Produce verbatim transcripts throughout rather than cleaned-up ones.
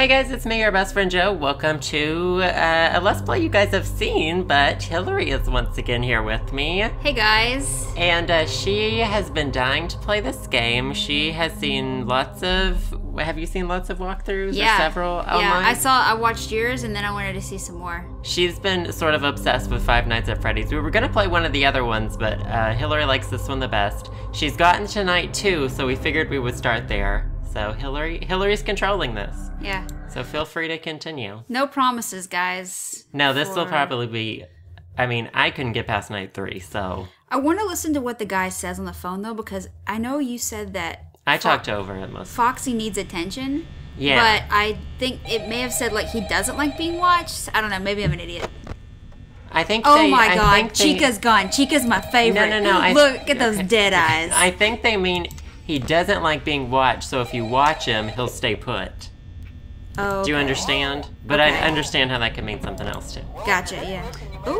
Hey guys, it's me, your best friend Joe. Welcome to uh, a Let's Play you guys have seen, but Hillary is once again here with me. Hey guys. And uh, she has been dying to play this game. She has seen lots of, have you seen lots of walkthroughs Yeah. or several online? Yeah, I saw, I watched yours and then I wanted to see some more. She's been sort of obsessed with Five Nights at Freddy's. We were gonna play one of the other ones, but uh, Hillary likes this one the best. She's gotten to night two, so we figured we would start there. So Hillary, Hillary's controlling this. Yeah. So feel free to continue. No promises, guys. No, this for... will probably be, I mean, I couldn't get past night three, so. I want to listen to what the guy says on the phone, though, because I know you said that... I Fo talked over it most. Foxy needs attention. Yeah. But I think it may have said, like, he doesn't like being watched. I don't know. Maybe I'm an idiot. I think Oh they, my I god, think they, Chica's gone. Chica's my favorite. No, no, no. I, Look at those dead eyes. I think they mean he doesn't like being watched, so if you watch him, he'll stay put. Oh. Do you understand? But Okay. I understand how that could mean something else too. Gotcha, yeah. Ooh.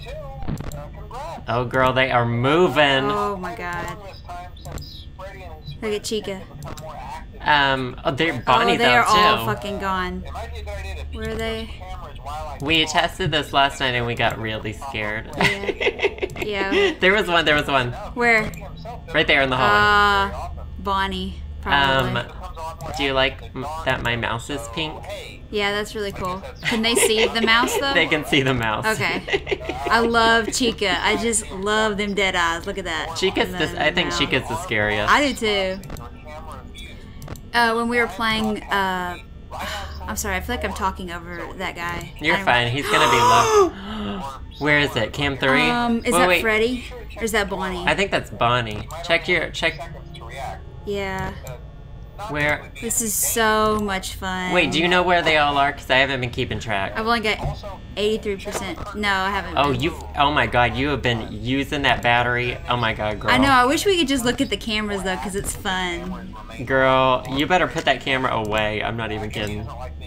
Oh girl, they are moving. Oh my god. Look at Chica. Um, oh, they're Bonnie oh, they though are too. all fucking gone. Where are they? We tested this last night and we got really scared. Yeah. Yeah. There was one, there was one. Where? Right there in the hallway. Uh, Bonnie, probably. Um, do you like m that my mouse is pink? Yeah, that's really cool. Can they see the mouse, though? They can see the mouse. Okay. I love Chica. I just love them dead eyes. Look at that. Chica's And the, then I think now. Chica's the scariest. I do too. Uh, when we were playing, uh, I'm sorry, I feel like I'm talking over that guy. You're I'm- fine, he's gonna be low. Where is it? Cam three? Um, is Wait, that wait. Freddy? Or is that Bonnie? I think that's Bonnie. Check your, check, Yeah. where, This is so much fun. wait, do you know where they all are? Because I haven't been keeping track. I've only got eighty-three percent. No, I haven't. Oh, been. you've, oh my god, you have been using that battery. Oh my god, girl. I know, I wish we could just look at the cameras though, because it's fun. Girl, you better put that camera away. I'm not even kidding.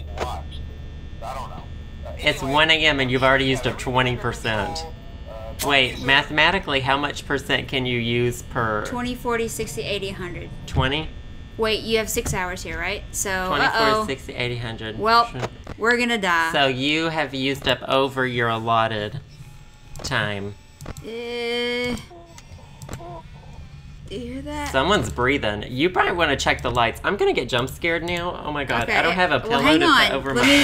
It's one A M and you've already used up twenty percent. Wait, mathematically, how much percent can you use per... twenty, forty, sixty, eighty, one hundred. twenty? Wait, you have six hours here, right? So, twenty-four, uh-oh. sixty, eighty, one hundred. Well, we're gonna die. So you have used up over your allotted time. Uh, do you hear that? Someone's breathing. You probably want to check the lights. I'm gonna get jump scared now. Oh my god, Okay, I don't have a pillow well, hang to on. put over Let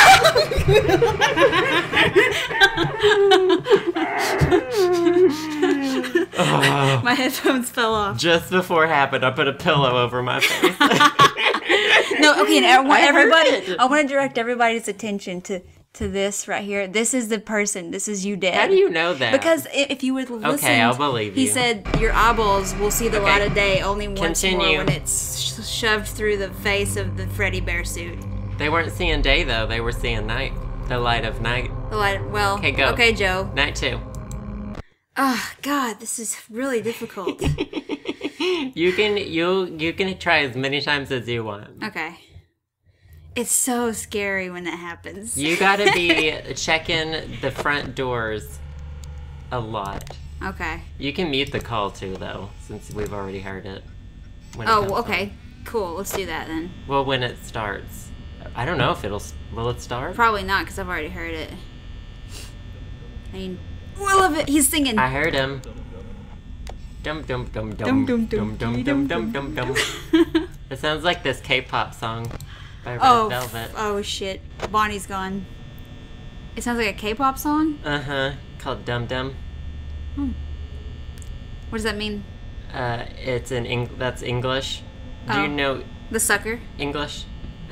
my... Oh. My headphones fell off. Just before it happened, I put a pillow over my face. No, okay, and I want I heard everybody. it. I want to direct everybody's attention to to this right here. This is the person. This is you dead. How do you know that? Because i- if you would listen, Okay, I'll believe he you. said your eyeballs will see the Okay. light of day only once more Continue. when it's sh shoved through the face of the Freddy Bear suit. They weren't seeing day though, they were seeing night. The light of night. The light. Well, Okay, go. okay, Joe. Night two. Oh God, this is really difficult. You can you you can try as many times as you want. Okay. It's so scary when that happens. You gotta be checking the front doors a lot. Okay. You can mute the call too though, since we've already heard it. when it Oh, comes okay. on. Cool. Let's do that then. Well, when it starts. I don't know if it'll, will it start? Probably not, because I've already heard it. I mean, will of it. He's singing. I heard him. Dum dum dum dum Dum, dum dum, dum dum, dum dum dum dum. dum. It sounds like this K-pop song by Red Oh, Velvet. oh shit. Bonnie's gone. It sounds like a K-pop song? Uh huh. Called Dum Dum. Hmm. What does that mean? Uh, it's in Eng- that's English. Do Oh. you know The sucker? English?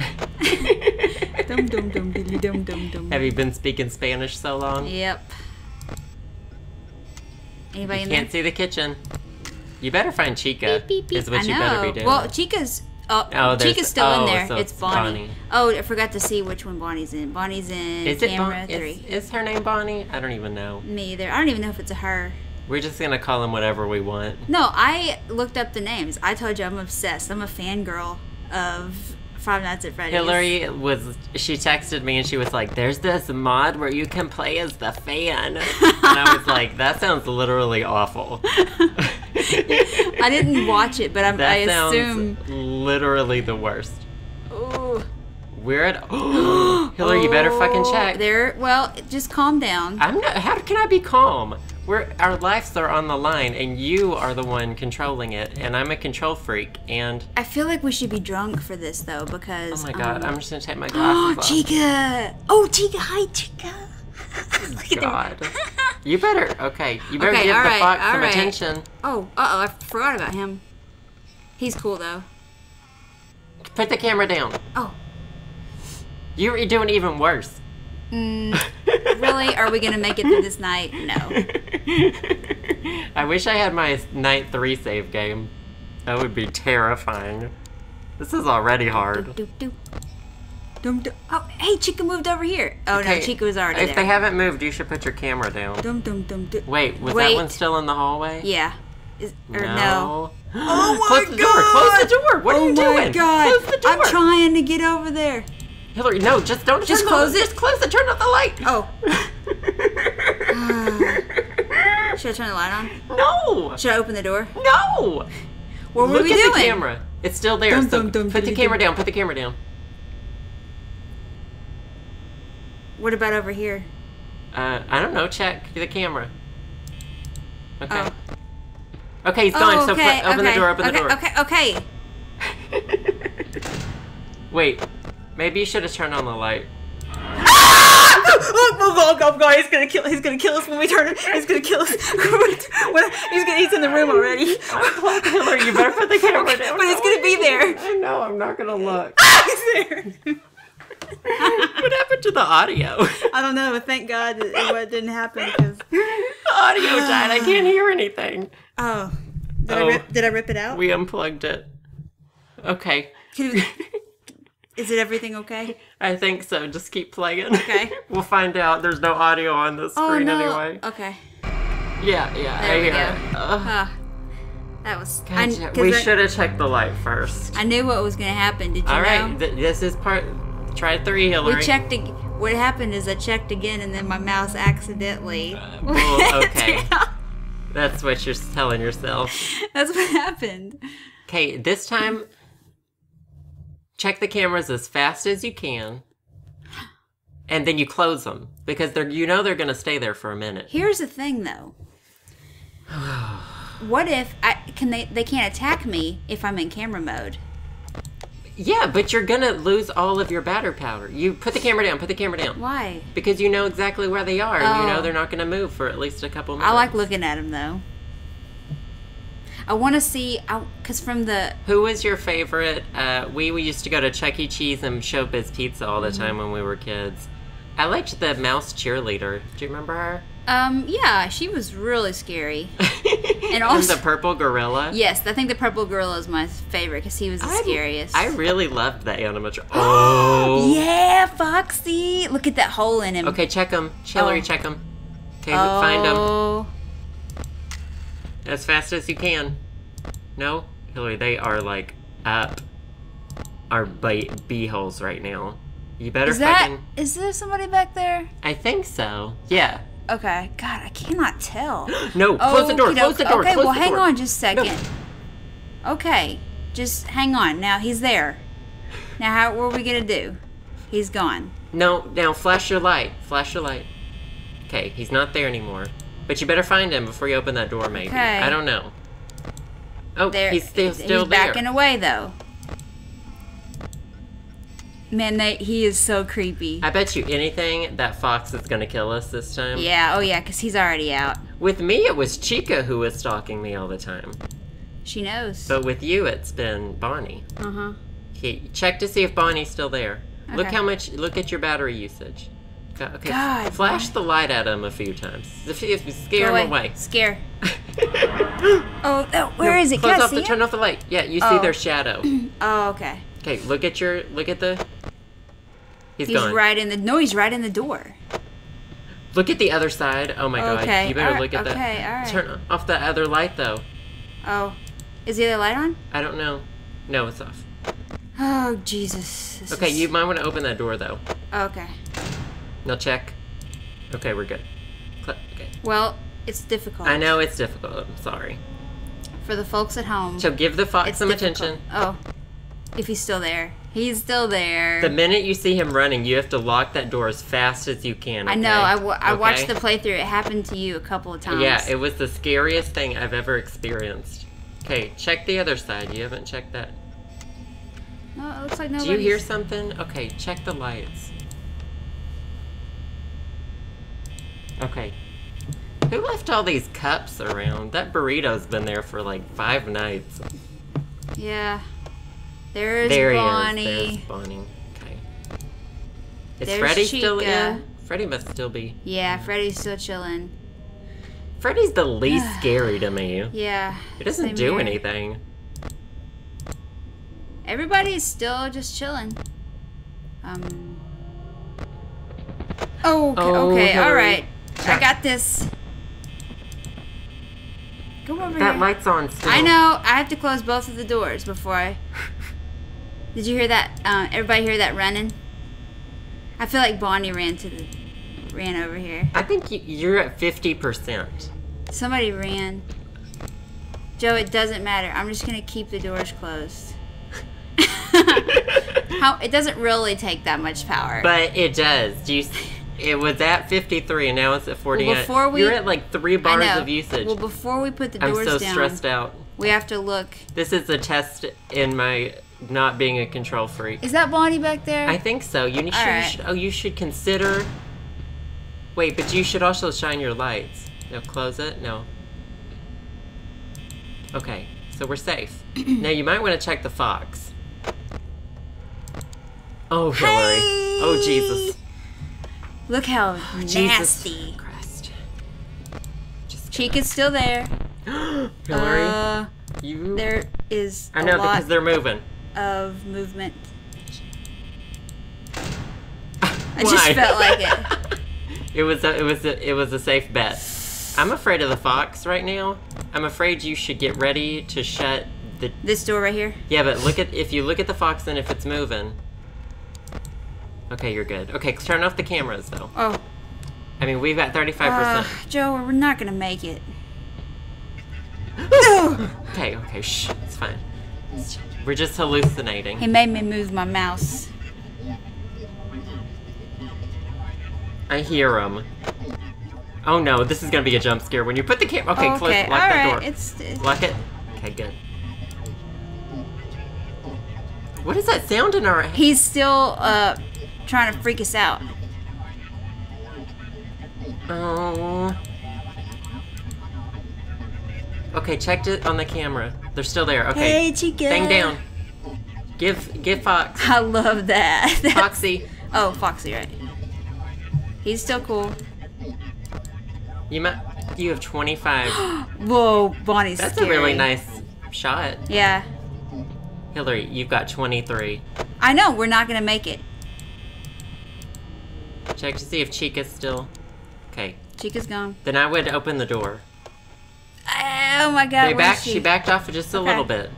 Dum dum dum diddly dum dum dum. Have you been speaking Spanish so long? Yep. Anybody You in can't there? see the kitchen. You better find Chica. Beep, beep, beep. Is what I you know. better be doing. Well, Chica's. Oh, Oh, there's- Chica's still oh, in there. so it's it's Bonnie. Bonnie. Oh, I forgot to see which one Bonnie's in. Bonnie's in is it camera Bon- three. is, is her name Bonnie? I don't even know. Me either. I don't even know if it's a her. We're just gonna call him whatever we want. No, I looked up the names. I told you I'm obsessed. I'm a fangirl of Five Nights at Freddy's. Hillary was, she texted me and she was like, there's this mod where you can play as the fan. And I was like, that sounds literally awful. I didn't watch it, but I'm, That I sounds assume. literally the worst. Ooh. We're at. Oh, Hillary, you better fucking check. There. Well, just calm down. I'm not. How can I be calm? We're our lives are on the line, and you are the one controlling it, and I'm a control freak, and. I feel like we should be drunk for this though, because. Oh my god! Um, I'm just gonna take my glasses off. Chica! Oh, Chica! Hi, Chica! Look at God. You better. Okay. You better okay, give the right, fox some right. attention. Oh, uh oh! I forgot about him. He's cool though. Put the camera down. Oh. You're doing even worse. Mm, really? Are we gonna make it through this night? No. I wish I had my night three save game. That would be terrifying. This is already hard. Do, do, do. Do, oh, hey, Chica moved over here. Oh okay, no, Chica was already if there. If they haven't moved, you should put your camera down. Dum, dum, dum, dum. Wait, was Wait. that one still in the hallway? Yeah. Is, or no. no. Oh my Close the god! door! Close the door! What oh are you doing? Oh my god! Close the door! I'm trying to get over there. Hillary, no, just don't Just turn close the, it. Just close it. Turn off the light. Oh. uh, should I turn the light on? No. Should I open the door? No. What were Look we at doing? the camera. It's still there. Dum, so dum, dum, put the dum, camera dum. down. Put the camera down. What about over here? Uh, I don't know. Check the camera. Okay. Oh. Okay, he's Oh, gone. okay, So put, open okay, the door. Open okay, the door. Okay. Okay. Wait. Maybe you should have turned on the light. Oh, oh, oh, God, he's gonna kill. He's gonna kill us when we turn. He's gonna kill us. When, he's gonna. He's in the room already. Hillary, you better put the camera Okay, down. but it's gonna be there. I know. I'm not gonna look. Ah, he's there. What happened to the audio? I don't know, but thank God it, it didn't happen because the audio died. I can't hear anything. Oh, did Oh. I rip? Did I rip it out? We unplugged it. Okay. Can- Is it everything okay? I think so. Just keep playing. Okay. We'll find out. There's no audio on the Oh screen no. anyway. Okay. Yeah, yeah. There I we hear go. it. Ugh. Ah, that was. I, Gotcha. 'cause We I, should have checked the light first. I knew what was gonna happen. Did you All know? right. Th this is part. Try three, Hillary. We checked. Ag- what happened is I checked again, and then my mouse accidentally. Uh, well, okay. That's what you're telling yourself. That's what happened. Okay, this time, check the cameras as fast as you can, and then you close them because they're you know they're gonna stay there for a minute. Here's the thing, though. What if I can they they can't attack me if I'm in camera mode? Yeah, but you're gonna lose all of your batter powder. You put the camera down. Put the camera down. Why? Because you know exactly where they are, and you know Oh. they're not gonna move for at least a couple minutes. I like looking at them though. I want to see, I because from the Who was your favorite? Uh, we, we used to go to Chuck E. Cheese and Chopin's Pizza all the time when we were kids. I liked the mouse cheerleader. Do you remember her? um yeah, she was really scary. And also- the purple gorilla. Yes, I think the purple gorilla is my favorite because he was the I- scariest. I really loved that animatronic. Oh. Yeah, Foxy. Look at that hole in him. Okay, check them. Hillary, Oh. check them. Okay, find them Oh. as fast as you can. No, Hillary, they are like up our bee, bee holes right now. You better Is that fucking. is there somebody back there? I think so. Yeah. Okay. God, I cannot tell. No, close the door. Okey-doke. Close the door. Okay, close well, the hang door. on just a second. Okay, just hang on. Now he's there. Now, how? What are we gonna do? He's gone. No, now flash your light. Flash your light. Okay, he's not there anymore. But you better find him before you open that door, maybe. Okay. I don't know. Oh, There. he's still he's, still he's there. backing away though. Man, they, he is so creepy. I bet you anything that fox is gonna kill us this time. Yeah. Oh yeah, because he's already out. With me, it was Chica who was stalking me all the time. She knows. But with you, it's been Bonnie. Uh huh. Okay, check to see if Bonnie's still there. Look Okay. how much. Look at your battery usage. Go- Okay, God, flash Bonnie. the light at him a few times. If you scare Go him away. Scare. Oh, oh, where No, is it? Close Can I off see the, it? turn off the light. Yeah, you see Oh. their shadow. Oh, okay. Okay, look at your. Look at the. He's, He's gone. right in the. No, he's right in the door. Look at the other side. Oh my god. Okay, You better alright, look at okay, that. alright. Turn off the other light though. Oh, is the other light on? I don't know. No, it's off. Oh Jesus. This Okay, is- you might want to open that door though. Okay. Now check. Okay, we're good. Cl- Okay. Well, it's difficult. I know it's difficult. I'm sorry. For the folks at home. So give the fox it's some difficult. attention. Oh, if he's still there, He's still there. The minute you see him running, you have to lock that door as fast as you can. Okay? I know. I, w I okay? watched the playthrough. It happened to you a couple of times. Yeah, it was the scariest thing I've ever experienced. Okay, check the other side. You haven't checked that. No, it looks like nobody. Do you hear something? Okay, check the lights. Okay. Who left all these cups around? That burrito's been there for like five nights. Yeah. There's there Bonnie. He is. There's Bonnie. Okay. Is There's Freddy Chica. still in? Freddy must still be. Yeah, Freddy's still chilling. Freddy's the least scary to me. Yeah. He doesn't do here. anything. Everybody's still just chilling. Um. Oh, okay, Oh, okay Hillary. all right. Check. I got this. Go over That here. light's on still. I know. I have to close both of the doors before I. Did you hear that? Uh, everybody hear that running? I feel like Bonnie ran to the, ran over here. I think you, you're at fifty percent. Somebody ran. Joe, it doesn't matter. I'm just gonna keep the doors closed. How? It doesn't really take that much power. But it does. Do you? It was at fifty-three and now it's at forty-eight. Well, before we, you're at like three bars I know. of usage. Well, before we put the I'm doors so down, stressed out. we have to look. This is a test in my not being a control freak. Is that Bonnie back there? I think so. You, need, All should, right. you should. Oh, you should consider. Wait, but you should also shine your lights. No, close it. No. Okay, so we're safe. Now you might want to check the fox. Oh, Hillary. Hey! Oh, Jesus. Look how Jesus nasty. Christ. Just Chica's still there. Hillary, Uh, you. there is I know a lot because they're moving. of movement. I Why? just felt like it. It was a, it was a, it was a safe bet. I'm afraid of the fox right now. I'm afraid you should get ready to shut the. This door right here. Yeah, but look at if you look at the fox and if it's moving. Okay, you're good. Okay, turn off the cameras though. Oh. I mean, we've got thirty-five Uh, percent. Joe, we're not gonna make it. Okay, okay, shh, it's fine. We're just hallucinating. He made me move my mouse. I hear him. Oh no, this is gonna be a jump scare when you put the camera. Okay, Okay, close, lock all that right. door. It's, it's Lock it. Okay, good. What is that sound in our? he's still uh trying to freak us out. Oh. Okay, checked it on the camera. They're still there. Okay. Hey, Chica. Bang down. Give, give Fox. I love that. That's- Foxy. Oh, Foxy, right. He's still cool. You might. You have twenty-five. Whoa, Bonnie's That's scary. a really nice shot. Yeah. Hillary, you've got twenty-three. I know, we're not gonna make it. Check to see if Chica's still. Okay. Chica's gone. Then I would open the door. Oh my god, They where's backed. she? She backed off just a Okay. little bit.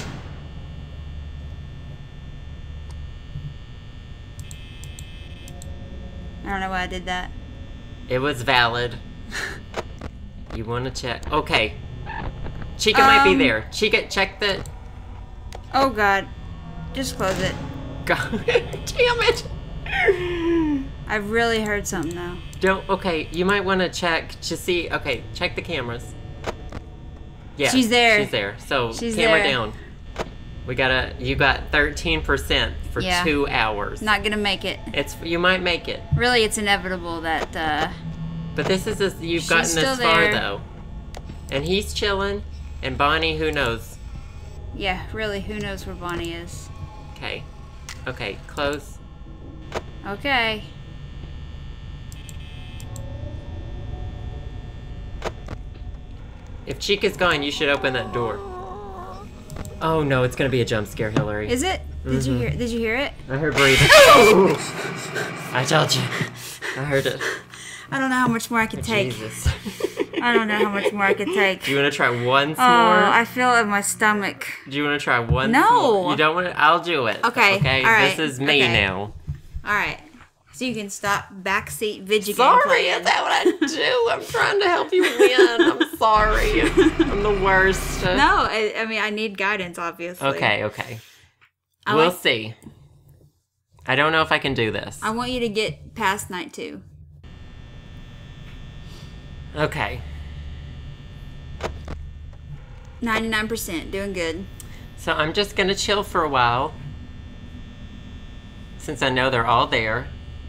I don't know why I did that. It was valid. You want to check? Okay. Chica might be Um, there. Chica, check the. Oh god. Just close it. God damn it! I really heard something though. Don't. Okay, you might want to check to see. Okay, check the cameras. Yeah, She's there. She's there. So She's camera there. down. We gotta. You got thirteen percent for Yeah. two hours. Not gonna make it. It's. You might make it, Really, it's inevitable that uh but this is. This, you've She's gotten still this far there. though, and he's chilling, and Bonnie, who knows? yeah, really, who knows where Bonnie is. Okay. Okay. Close. Okay. If Chica's gone, you should open that door. Oh no, it's gonna be a jump scare, Hillary. Is it? Did you Mhm. hear did you hear it? I heard breathing. I told you. I heard it. I don't know how much more I could take. Jesus. I don't know how much more I could take. Do you want to try once Oh, more? I feel it in my stomach. Do you want to try once No. more? You don't want to? I'll do it. Okay, Okay. all right, This is me okay. now. All right. So you can stop backseat video game Sorry, playing. is that what I do? I'm trying to help you win. I'm sorry. I'm the worst. No, I, I mean I need guidance, obviously. Okay, okay. I we'll like- see. I don't know if I can do this. I want you to get past night two. Okay. ninety-nine percent. Doing good. So I'm just gonna chill for a while. Since I know they're all there.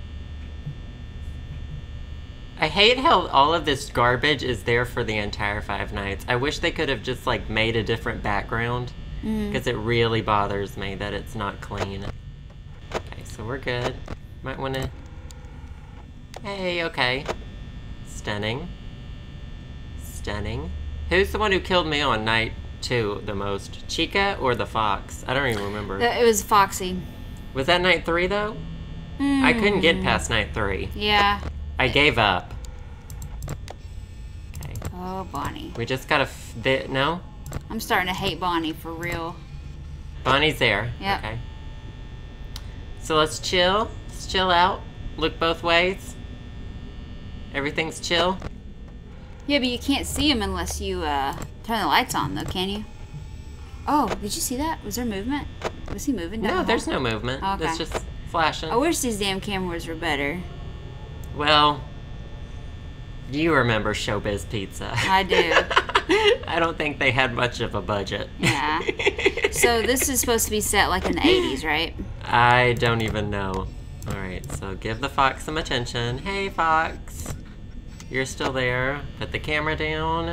I hate how all of this garbage is there for the entire Five Nights. I wish they could have just, like, made a different background. Because mm. it really bothers me that it's not clean. Okay, so we're good. Might want to... Hey, okay. Stunning. Stunning. Who's the one who killed me on night two the most? Chica or the fox? I don't even remember. It was Foxy. Was that night three, though? Mm. I couldn't get past night three. Yeah. I gave up. Okay. Oh, Bonnie. We just gotta... F no? I'm starting to hate Bonnie for real. Bonnie's there. Yeah. Okay. So let's chill. Let's chill out. Look both ways. Everything's chill. Yeah, but you can't see him unless you uh, turn the lights on, though, can you? Oh, did you see that? Was there movement? Was he moving down No, the there's hall? no movement. Oh, okay. It's just flashing. I wish these damn cameras were better. Well, you remember Showbiz Pizza. I do. I don't think they had much of a budget. Yeah. So this is supposed to be set like in the eighties, right? I don't even know. Alright, so give the fox some attention. Hey, fox. You're still there. Put the camera down.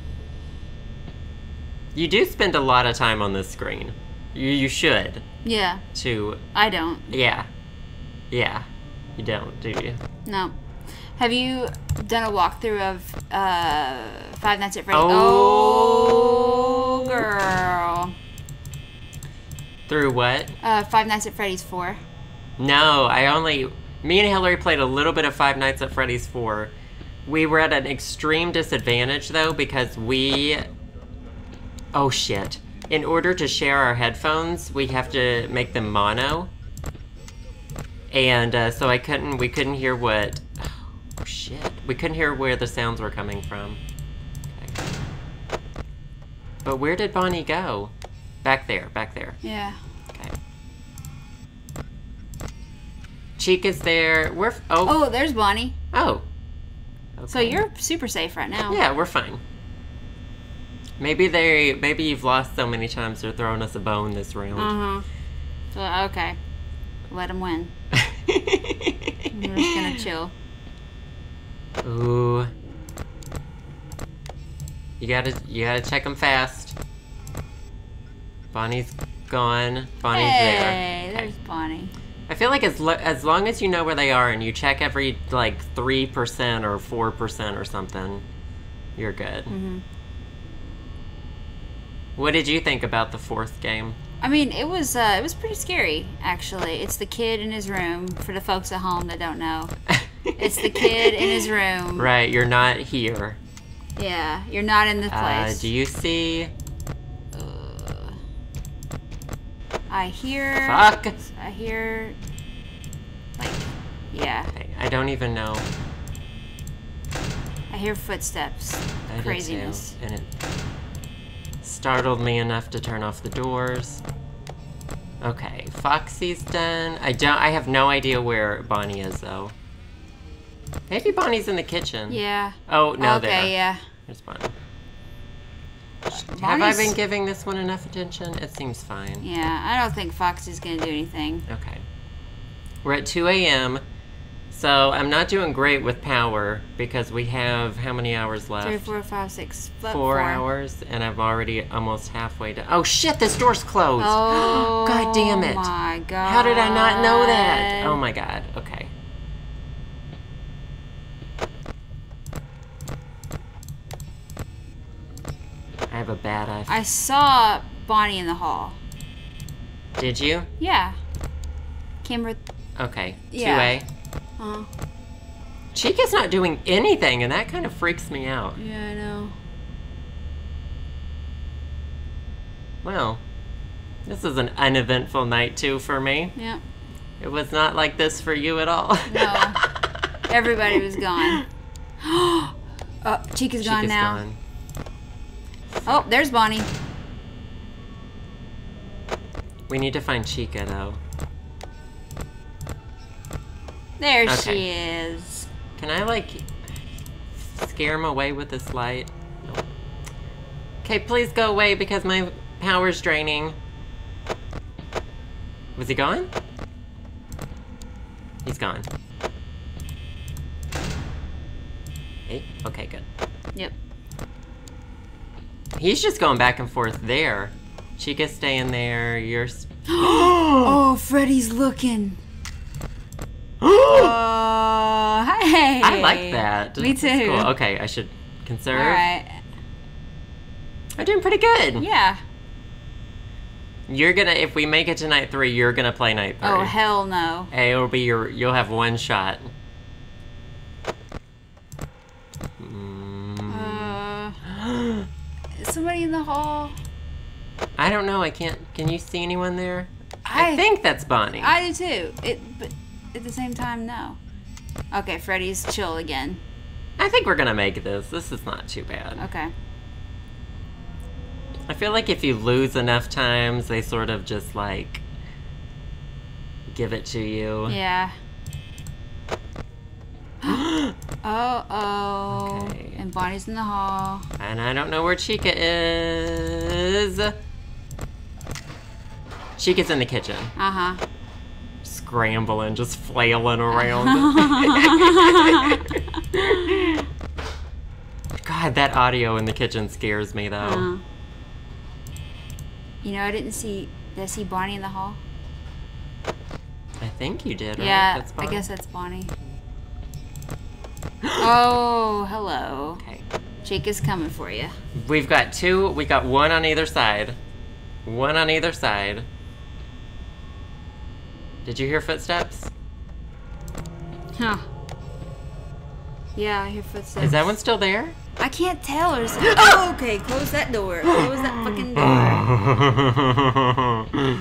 You do spend a lot of time on this screen. You, you should. Yeah. To... I don't. Yeah. Yeah. You don't, do you? No. Have you done a walkthrough of uh, Five Nights at Freddy's? Oh. Oh, girl. Through what? Uh, Five Nights at Freddy's four. No, I only... Me and Hillary played a little bit of Five Nights at Freddy's four. We were at an extreme disadvantage, though, because we... Oh, shit. In order to share our headphones, we have to make them mono. And uh, so I couldn't... We couldn't hear what... Oh, shit. We couldn't hear where the sounds were coming from. Okay. But where did Bonnie go? Back there, back there. Yeah. Okay. Chica's there. We're... Oh. Oh, there's Bonnie. Oh. Okay. So you're super safe right now. Yeah, we're fine. Maybe they... Maybe you've lost so many times they're throwing us a bone this round. Uh-huh. So, okay. Let them win. We're just gonna chill. Ooh. You gotta, you gotta check them fast. Bonnie's gone. Bonnie's hey, there. Hey, there's okay. Bonnie. I feel like as, lo as long as you know where they are and you check every, like, three percent or four percent or something, you're good. Mm-hmm. What did you think about the fourth game? I mean, it was uh, it was pretty scary, actually. It's the kid in his room, for the folks at home that don't know. It's the kid in his room. Right, you're not here. Yeah, you're not in the place. Uh, do you see... Uh, I hear... Fuck! I hear... Like, yeah. Okay, I don't even know. I hear footsteps. I Craziness. Did too, and it startled me enough to turn off the doors. Okay, Foxy's done. I don't. I have no idea where Bonnie is, though. Maybe Bonnie's in the kitchen. Yeah. Oh, no, okay, there. Okay, yeah. There's Bonnie. Have I been giving this one enough attention? It seems fine. Yeah, I don't think Foxy's gonna do anything. Okay. We're at two A M So I'm not doing great with power because we have how many hours left? Three, four, five, six, four, four hours, and I'm already almost halfway done. Oh shit! This door's closed. Oh, god damn it! My god! How did I not know that? Oh my god. Okay. I have a bad eye. I saw Bonnie in the hall. Did you? Yeah. Camera. Okay. Yeah. two A. Uh-huh. Chica's not doing anything, and that kind of freaks me out. Yeah, I know. Well, this is an uneventful night, too, for me. Yeah. It was not like this for you at all. No. Everybody was gone. Oh, Chica's, Chica's gone now. Gone. Oh, there's Bonnie. We need to find Chica, though. There Okay. she is. Can I, like, scare him away with this light? Okay, please go away because my power's draining. Was he gone? He's gone. Hey, okay, good. Yep. He's just going back and forth there. Chica's staying there. You're. Oh, Freddy's looking. Oh, hey. I like that. Me That's too. cool. Okay, I should conserve. All right. I'm doing pretty good. Yeah. You're gonna, if we make it to night three, you're gonna play night three. Oh, hell no. Hey, it'll be your, you'll have one shot. Mm. Uh, is somebody in the hall? I don't know, I can't, can you see anyone there? I, I think that's Bonnie. I do too. It, but at the same time, no. Okay, Freddy's chill again. I think we're gonna make this. This is not too bad. Okay. I feel like if you lose enough times, they sort of just like give it to you. Yeah. oh, oh. Okay. And Bonnie's in the hall. And I don't know where Chica is. Chica's in the kitchen. Uh-huh. Scrambling, just flailing around. God, that audio in the kitchen scares me though. Uh, you know, I didn't see, did I see Bonnie in the hall? I think you did, right? Yeah, That's I Bonnie? guess that's Bonnie. Oh, hello. Okay. Chica's coming for you. We've got two, we got one on either side. One on either side. Did you hear footsteps? Huh. Yeah, I hear footsteps. Is that one still there? I can't tell. Or is it... Oh, okay, close that door. Close that fucking door.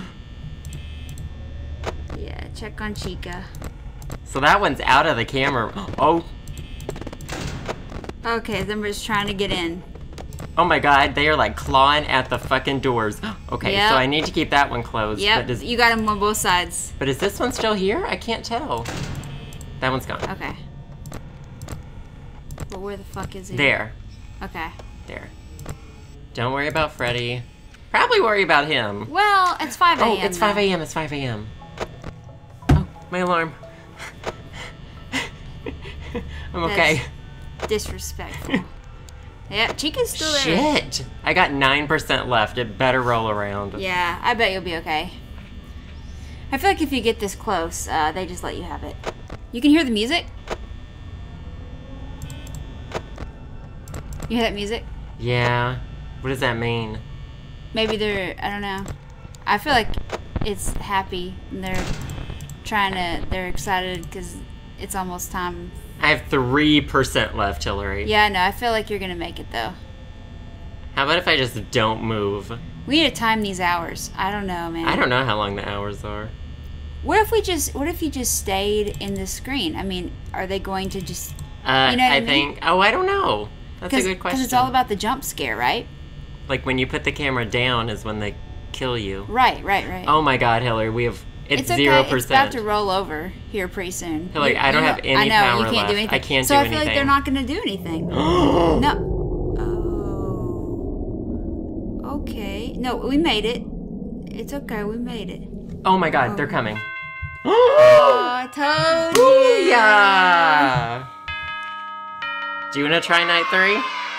Yeah, check on Chica. So that one's out of the camera. Oh, Okay, then we're just trying to get in. oh my God, they are like clawing at the fucking doors. Okay, Yep. so I need to keep that one closed. Yep, But, does, you got him on both sides. but is this one still here? I can't tell. That one's gone. Okay. But where the fuck is he? There. Okay. There. Don't worry about Freddy. Probably worry about him. Well, it's five a m Oh, it's five a m It's five a m Oh, my alarm. I'm okay. That's disrespectful. Yep, Chica's still there. Shit! I got nine percent left. It better roll around. Yeah, I bet you'll be okay. I feel like if you get this close, uh, they just let you have it. You can hear the music? You hear that music? Yeah. What does that mean? Maybe they're, I don't know. I feel like it's happy and they're trying to, they're excited because it's almost time. I have three percent left, Hillary. Yeah, no, I feel like you're going to make it though. How about if I just don't move? We need to time these hours. I don't know, man. I don't know how long the hours are. What if we just, what if you just stayed in the screen? I mean, are they going to just, Uh, You know what I I mean? think, oh, I don't know. That's a good question. Because it's all about the jump scare, right? Like when you put the camera down is when they kill you. Right, right, right. Oh my God, Hillary, we have, it's It's okay. zero It's about percent. to roll over here pretty soon. Hillary, You- I don't you have know- any I know, power you can't left. do anything. I can't so do I feel like they're anything. not going to do anything. No. Oh. Okay. No, we made it. It's okay. We made it. Oh my God, they're coming. Oh, I told you. Yeah. Do you want to try night three?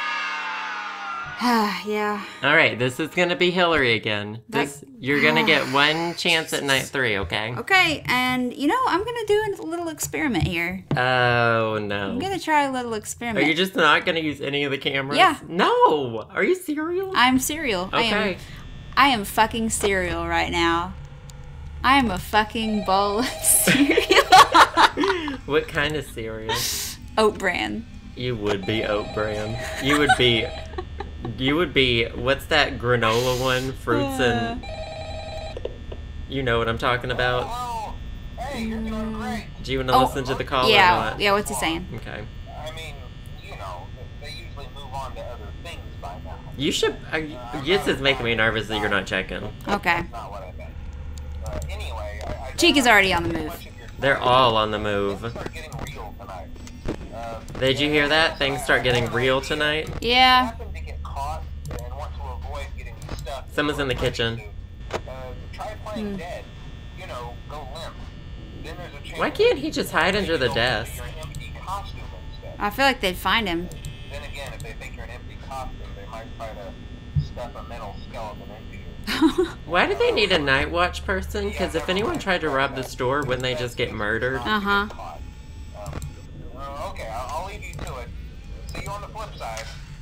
Yeah. All right, this is gonna be Hillary again. This you're gonna get one chance at night three, okay? Okay, and you know, I'm going to do a little experiment here. Oh no. I'm going to try a little Are experiment. you just not gonna use any of the cameras? Yeah. No. Are you serious? I'm cereal. I am Okay. I am fucking cereal right now. I am a fucking bowl of cereal. What kind of cereal? Oat bran. You would be oat bran. You would be. You would be. What's that granola one? Fruits and. You know what I'm talking about. Hello. Hey, you're doing great. Do you want to Oh, listen to the call or Yeah, not? yeah, what's he saying? Okay. I mean, you know, they usually move on to other things by now. You should. Are you, this is making me nervous that you're not checking. Okay. That's not what I meant. Uh, anyway, I, I Chica's don't already on the have move. much of your They're all on the move. Things start getting real tonight. Uh, Did you hear that? Things start getting real tonight. I Yeah. happen to get caught and want to avoid getting stuck. Someone's in the kitchen. Uh, try playing dead. You know, go limp. Then there's a chance. Why can't he just hide under the desk? You're an empty costume instead. I feel like they'd find him. Then again, if they think you're an empty costume, they might try to stuff a metal skeleton into you. Why do they need a night watch person? Because if anyone tried to rob the store, wouldn't they just get murdered? Uh-huh. Um, uh, okay, I'll, I'll leave you to it. See you on the flip side.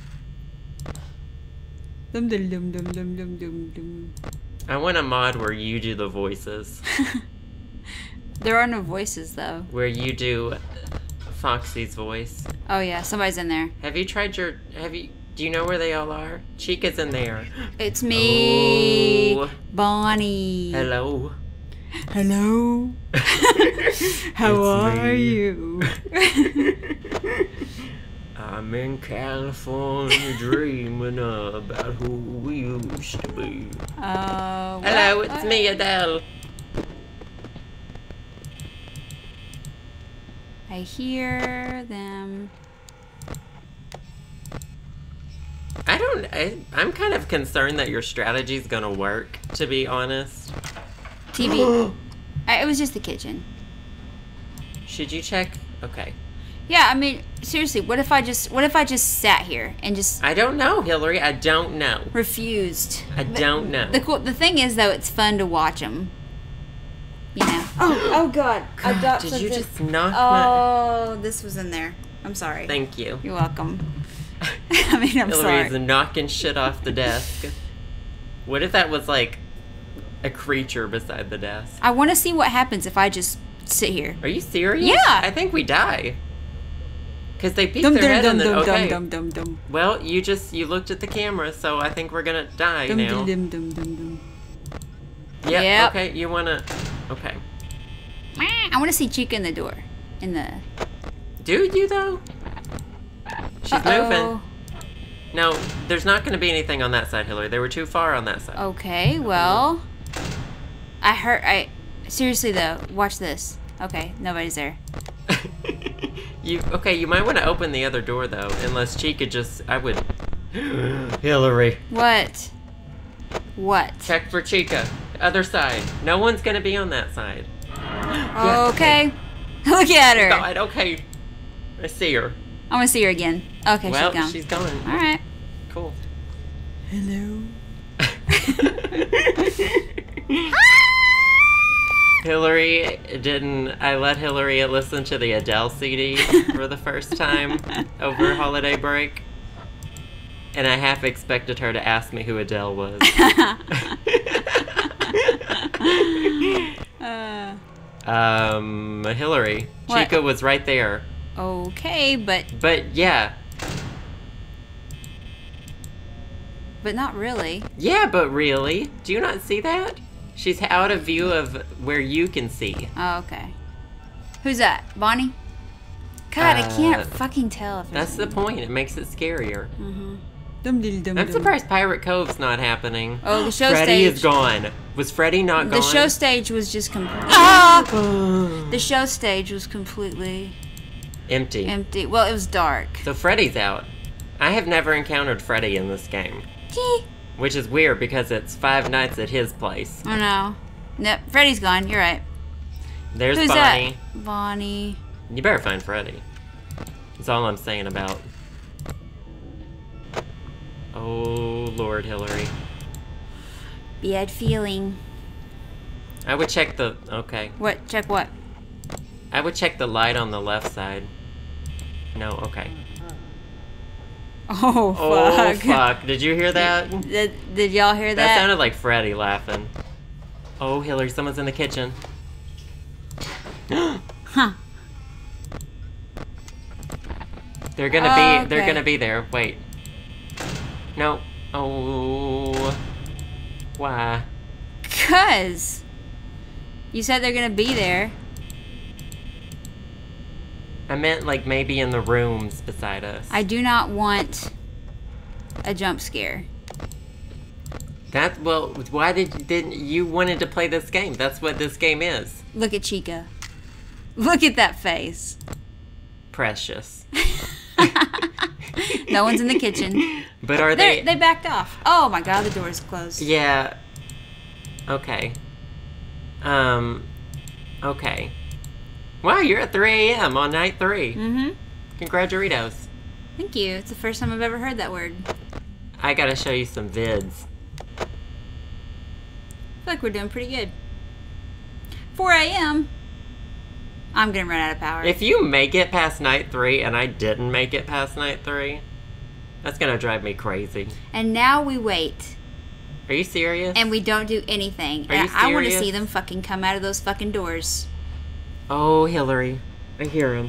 Dum dum dum dum dum dum dum dum. I want a mod where you do the voices. There are no voices though. Where you do Foxy's voice. Oh yeah, somebody's in there. Have you tried your... Have you... Do you know where they all are? Chica's in there. It's me, Oh. Bonnie. Hello. Hello. How It's are me. you? I'm in California dreaming about who we used to be. Uh, Hello, what- it's me, Adele. I hear them. I don't... I, I'm kind of concerned that your strategy's gonna work, to be honest. T V. I, it was just the kitchen. Should you check? Okay. Yeah, I mean, seriously, what if I just what if I just sat here and just I don't know, Hillary. I don't know. refused? I don't know. The cool, the thing is though, it's fun to watch them. You know. Oh, oh God! I dropped Did you something. just knock Oh, this was in there. I'm sorry. my... Thank you. You're welcome. I mean, I'm Hillary's sorry. knocking shit off the desk. What if that was like a creature beside the desk? I want to see what happens if I just sit here. Are you serious? Yeah. I think we die. Because they peek Dum their dum head dum and then... dum Okay. dum dum dum Well, you just... You looked at the camera, so I think we're gonna die dum now. dum dum dum dum. Yep, Yep. okay. You wanna... Okay. I want to see Chica in the door. In the. Do you, though? She's Uh-oh. moving. No, there's not going to be anything on that side, Hillary. They were too far on that side. Okay, well, I heard. I seriously though, watch this. Okay, nobody's there. You okay? You might want to open the other door though, unless Chica just. I would. Hillary, What? What? check for Chica. Other side. No one's going to be on that side. Yeah, Okay. Look at her. God, okay. I see her. I want to see her again. Okay, well, she's gone. she's gone. All right. Cool. Hello. Hillary didn't. I let Hillary listen to the Adele C D for the first time over holiday break. And I half expected her to ask me who Adele was. uh, um, Hillary. What? Chica was right there. okay, but But yeah. but not really. Yeah, but really? Do you not see that? She's out of view of where you can see. Oh, okay. Who's that? Bonnie? God, I Uh, can't fucking tell if That's it's the point. It makes it scarier. Mm-hmm. Dum dum dum. I'm surprised Pirate Cove's not happening. Oh, the show Freddy stage. is gone. Was Freddy not The gone? show stage was just complete. Ah! The show stage was completely Empty. empty. Well, it was dark. So Freddy's out. I have never encountered Freddy in this game. Gee. Which is weird because it's Five Nights at his place. Oh no. Nope, Freddy's gone. You're right. There's Who's Bonnie. that? Bonnie. You better find Freddy. That's all I'm saying about. Oh, Lord, Hillary. Bad feeling. I would check the... Okay. What? Check what? I would check the light on the left side. No, okay. Oh, fuck. Oh, fuck. Did you hear that? Did, did y'all hear That that? sounded like Freddy laughing. Oh, Hillary, someone's in the kitchen. Huh. They're gonna Oh, be, they're okay. gonna be there. Wait. No. Oh. Why? Cause you said they're gonna be there. I meant like maybe in the rooms beside us. I do not want a jump scare. That, well, why did, didn't, you wanted to play this game. That's what this game is. Look at Chica. Look at that face. Precious. No one's in the kitchen. But are They're, they... They backed off. Oh my god, the door is closed. Yeah. Okay. Um, okay. Wow, you're at three A M on night three. Mm-hmm. Congraturitos. Thank you. It's the first time I've ever heard that word. I gotta show you some vids. I feel like we're doing pretty good. four A M I'm gonna run out of power. If you make it past night three and I didn't make it past night three, that's gonna drive me crazy. And now we wait. Are you serious? And we don't do anything. Are and you I want to serious? see them fucking come out of those fucking doors. Oh, Hillary. I hear him.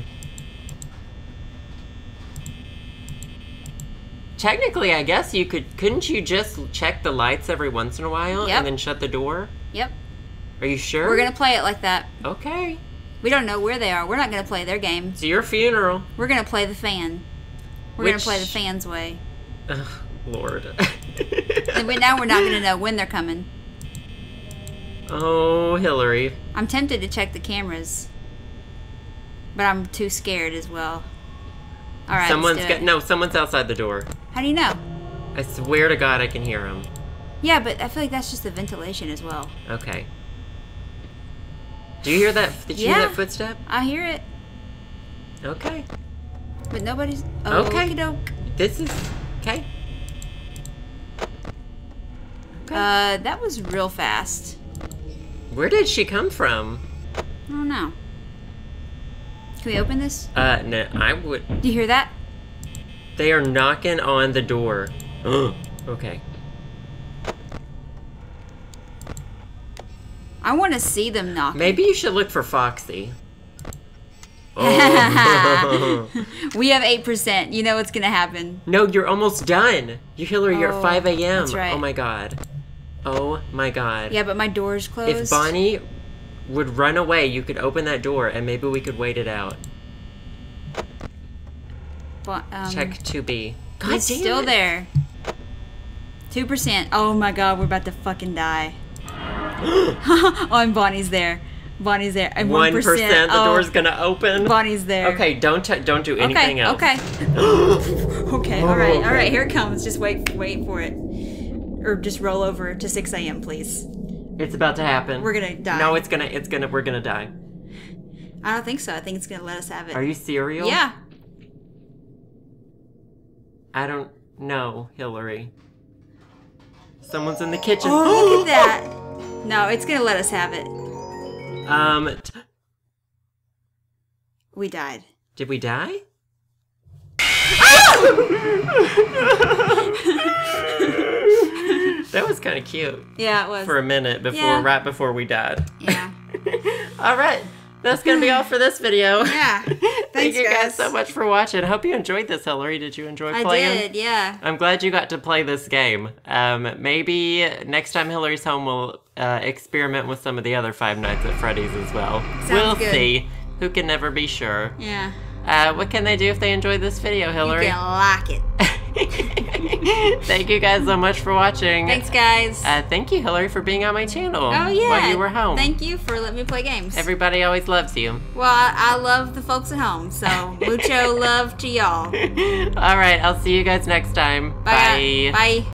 Technically, I guess you could... Couldn't you just check the lights every once in a while Yep. and then shut the door? Yep. Are you sure? We're gonna play it like that. Okay. We don't know where they are. We're not gonna play their game. It's your funeral. We're gonna play the fan. We're Which- gonna play the fan's way. Ugh, Lord. And we, now we're not gonna know when they're coming. Oh, Hillary. I'm tempted to check the cameras, but I'm too scared as well. All right, Someone's let's do got... it. No, someone's outside the door. How do you know? I swear to God I can hear him. Yeah, but I feel like that's just the ventilation as well. Okay. Do you hear that? Did you Yeah. hear that footstep? I hear it, Okay. but nobody's. Oh, Okay. okey-doke. This is... Okay. Okay. Uh, that was real fast. Where did she come from? I don't know. Can we open this? Uh, no, I would... Do you hear that? They are knocking on the door. Okay. I want to see them knock. Maybe you should look for Foxy. Oh. We have eight percent. You know what's gonna happen. No, you're almost done. You, Hillary, you're Oh, at five A M that's right. Oh my God. Oh my God. Yeah, but my door's closed. If Bonnie would run away, you could open that door and maybe we could wait it out. Bo- um, Check two B. God He's damn still it. there. Two percent. Oh my God, we're about to fucking die. Oh, and Bonnie's there. Bonnie's there. And One one percent. The oh, door's gonna open. Bonnie's there. Okay, don't t don't do anything okay, else. Okay. Okay. All right. All right. Here it comes. Just wait. Wait for it. Or just roll over to six A M please. It's about to happen. We're gonna die. No, it's gonna. It's gonna. We're gonna die. I don't think so. I think it's gonna let us have it. Are you serious? Yeah. I don't know, Hillary. Someone's in the kitchen. Oh, look at that. No, it's gonna let us have it. Um, t- We died. did we die? That was kind of cute Yeah, it was. for a minute before, Yeah. right before we died. Yeah. All right, that's gonna be all for this video. Yeah. Thank Thanks, you guys guys. so much for watching. I hope you enjoyed this, Hillary. Did you enjoy I playing? did. Yeah. I'm glad you got to play this game. Um, maybe next time Hillary's home, we'll uh, experiment with some of the other Five Nights at Freddy's as well. Sounds we'll good. see. Who can never be sure. Yeah. Uh, what can they do if they enjoyed this video, Hillary? You can like it. Thank you guys so much for watching. Thanks, guys. Uh, thank you, Hillary, for being on my channel oh yeah. while you were home. Thank you for letting me play games. Everybody always loves you. well, I, I love the folks at home, so mucho love to y'all. All right, I'll see you guys next time. Bye. Bye.